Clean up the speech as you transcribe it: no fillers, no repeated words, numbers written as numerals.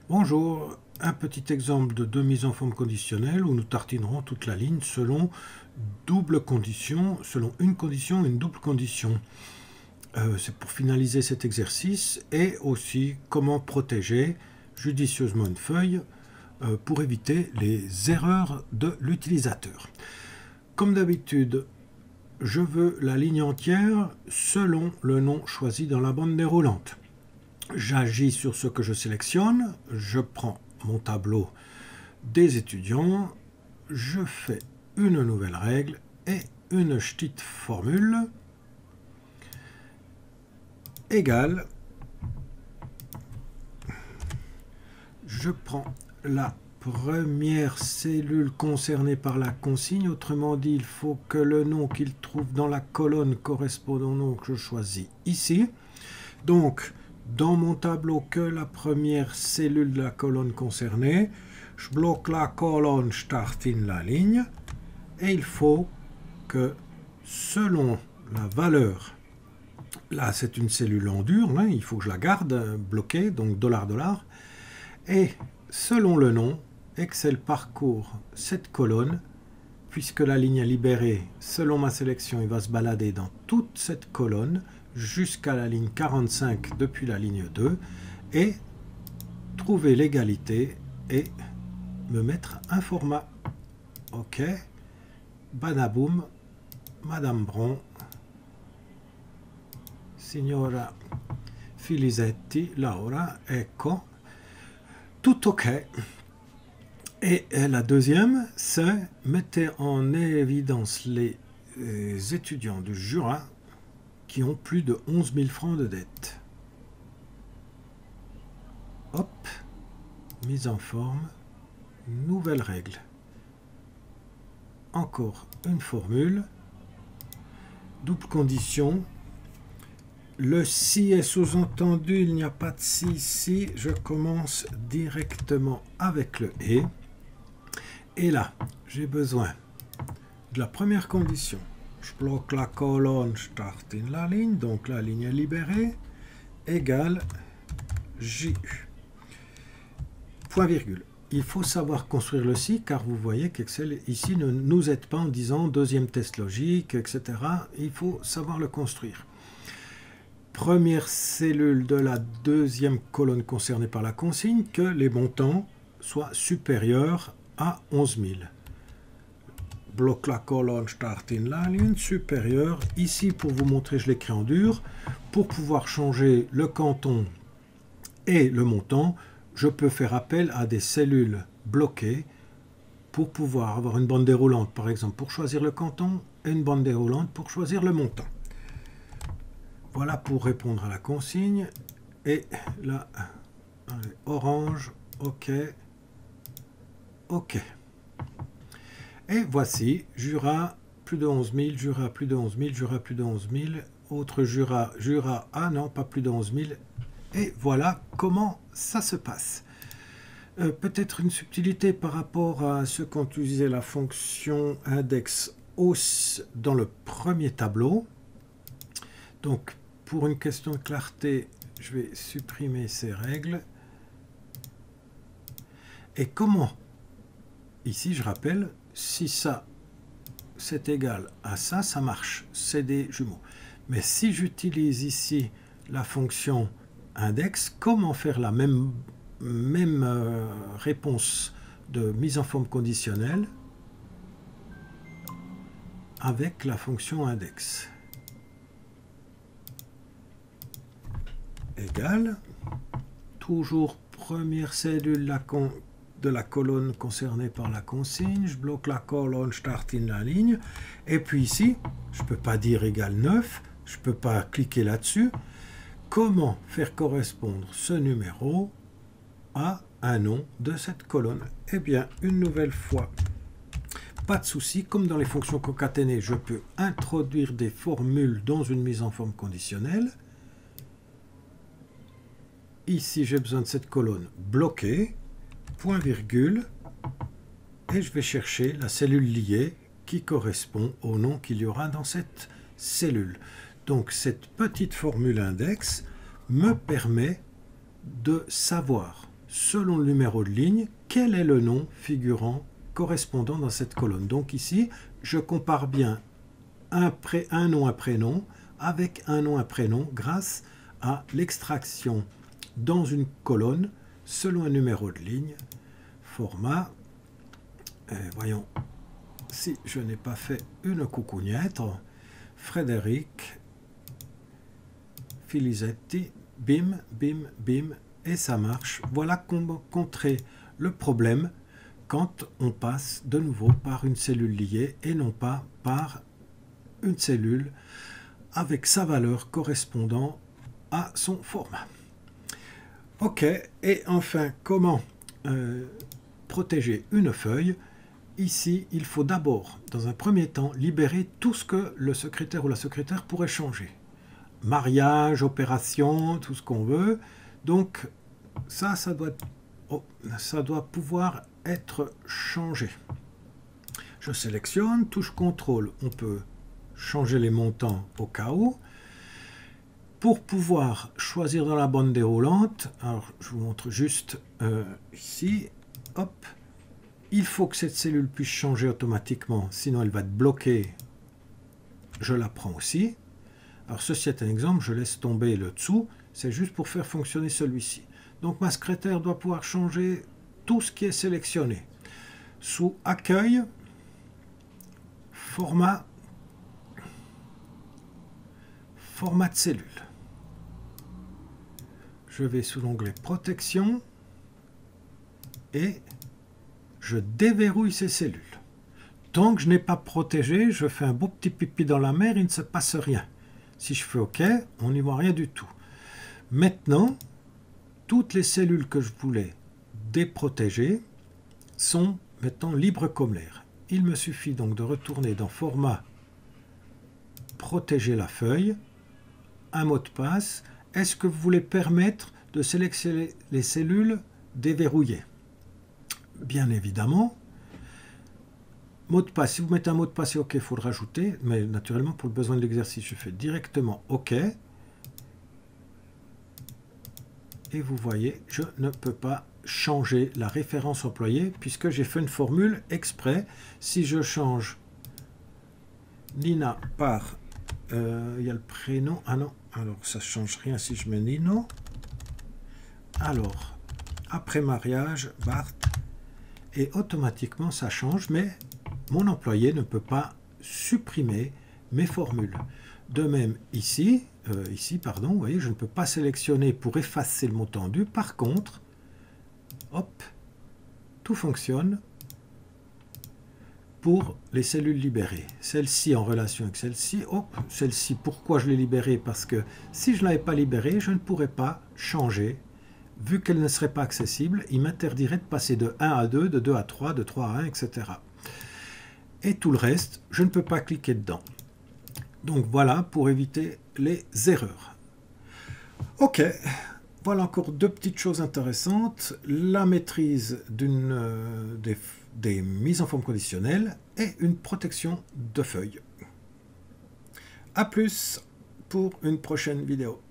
Bonjour, un petit exemple de deux mises en forme conditionnelle où nous tartinerons toute la ligne selon double condition, selon une condition et une double condition. C'est pour finaliser cet exercice et aussi comment protéger judicieusement une feuille pour éviter les erreurs de l'utilisateur. Comme d'habitude, je veux la ligne entière selon le nom choisi dans la bande déroulante. J'agis sur ce que je sélectionne, je prends mon tableau des étudiants, je fais une nouvelle règle et une petite formule égale, je prends la première cellule concernée par la consigne, autrement dit, il faut que le nom qu'il trouve dans la colonne corresponde au nom que je choisis ici. Donc, dans mon tableau que la première cellule de la colonne concernée, je bloque la colonne, je tartine la ligne, et il faut que selon la valeur, là c'est une cellule en dur, hein, il faut que je la garde bloquée, donc $, et selon le nom, Excel parcourt cette colonne, puisque la ligne est libérée, selon ma sélection, il va se balader dans toute cette colonne, jusqu'à la ligne 45 depuis la ligne 2 et trouver l'égalité et me mettre un format. Ok, badaboum, Madame Bron, Signora Filisetti, Laura, ecco, tout ok. Et la deuxième, c'est mettez en évidence les étudiants du Jura qui ont plus de 11 000 francs de dette. Hop, mise en forme, nouvelle règle. Encore une formule, double condition. Le si est sous-entendu, il n'y a pas de si ici. Je commence directement avec le et. Et là, j'ai besoin de la première condition. Je bloque la colonne, je tartine la ligne, donc la ligne est libérée, égale JU. Point virgule. Il faut savoir construire le si, car vous voyez qu'Excel ici ne nous aide pas en disant deuxième test logique, etc. Il faut savoir le construire. Première cellule de la deuxième colonne concernée par la consigne, que les montants soient supérieurs à 11 000. Bloque la colonne, je tartine la ligne supérieure. Ici, pour vous montrer, je l'écris en dur. Pour pouvoir changer le canton et le montant, je peux faire appel à des cellules bloquées pour pouvoir avoir une bande déroulante, par exemple, pour choisir le canton et une bande déroulante pour choisir le montant. Voilà pour répondre à la consigne. Et là, orange, OK, OK. Et voici, Jura, plus de 11 000, Jura, plus de 11 000, Jura, plus de 11 000, autre Jura, Jura, ah non, pas plus de 11 000. Et voilà comment ça se passe. Peut-être une subtilité par rapport à ceux qui ont utilisé la fonction index hausse dans le premier tableau. Donc, pour une question de clarté, je vais supprimer ces règles. Et comment? Ici, je rappelle, si ça c'est égal à ça, ça marche, c'est des jumeaux. Mais si j'utilise ici la fonction index, comment faire la même réponse de mise en forme conditionnelle avec la fonction index? Égal, toujours première cellule de la colonne concernée par la consigne, je bloque la colonne, je tartine la ligne, et puis ici, je ne peux pas dire égal 9, je ne peux pas cliquer là-dessus. Comment faire correspondre ce numéro à un nom de cette colonne? Eh bien, une nouvelle fois, pas de souci, comme dans les fonctions concaténées, je peux introduire des formules dans une mise en forme conditionnelle. Ici, j'ai besoin de cette colonne bloquée, point virgule, et je vais chercher la cellule liée qui correspond au nom qu'il y aura dans cette cellule. Donc cette petite formule index me permet de savoir selon le numéro de ligne, quel est le nom figurant correspondant dans cette colonne. Donc ici, je compare bien un nom, un prénom avec un nom, un prénom grâce à l'extraction dans une colonne selon un numéro de ligne, format, voyons si je n'ai pas fait une coucougnette, Frédéric Filisetti, bim, bim, bim, et ça marche. Voilà comment contrer le problème quand on passe de nouveau par une cellule liée et non pas par une cellule avec sa valeur correspondant à son format. Ok, et enfin, comment protéger une feuille? Ici, il faut d'abord, dans un premier temps, libérer tout ce que le secrétaire ou la secrétaire pourrait changer. Mariage, opération, tout ce qu'on veut. Donc, ça doit pouvoir être changé. Je sélectionne, touche CTRL, on peut changer les montants au cas où. Pour pouvoir choisir dans la bande déroulante, alors je vous montre juste ici, hop, il faut que cette cellule puisse changer automatiquement, sinon elle va être bloquée. Je la prends aussi. Alors ceci est un exemple, je laisse tomber le dessous, c'est juste pour faire fonctionner celui-ci. Donc ma secrétaire doit pouvoir changer tout ce qui est sélectionné. Sous Accueil, Format, Format de cellule. Je vais sous l'onglet Protection et je déverrouille ces cellules. Tant que je n'ai pas protégé, je fais un beau petit pipi dans la mer, il ne se passe rien. Si je fais OK, on n'y voit rien du tout. Maintenant, toutes les cellules que je voulais déprotéger sont maintenant libres comme l'air. Il me suffit donc de retourner dans Format, Protéger la feuille, un mot de passe. Est-ce que vous voulez permettre de sélectionner les cellules déverrouillées? Bien évidemment. Mot de passe, si vous mettez un mot de passe et OK, il faut le rajouter, mais naturellement pour le besoin de l'exercice, je fais directement OK. Et vous voyez, je ne peux pas changer la référence employée puisque j'ai fait une formule exprès. Si je change Nina par, il y a le prénom, ah non, alors ça ne change rien si je mets Nino. Alors, après mariage, Bart, et automatiquement ça change, mais mon employé ne peut pas supprimer mes formules. De même ici, vous voyez, je ne peux pas sélectionner pour effacer le mot tendu. Par contre, hop, tout fonctionne pour les cellules libérées. Celle-ci en relation avec celle-ci. Hop, celle-ci, pourquoi je l'ai libérée? Parce que si je ne l'avais pas libérée, je ne pourrais pas changer. Vu qu'elle ne serait pas accessible, il m'interdirait de passer de 1 à 2, de 2 à 3, de 3 à 1, etc. Et tout le reste, je ne peux pas cliquer dedans. Donc voilà pour éviter les erreurs. Ok, voilà encore deux petites choses intéressantes. La maîtrise des mises en forme conditionnelles et une protection de feuilles. A plus pour une prochaine vidéo.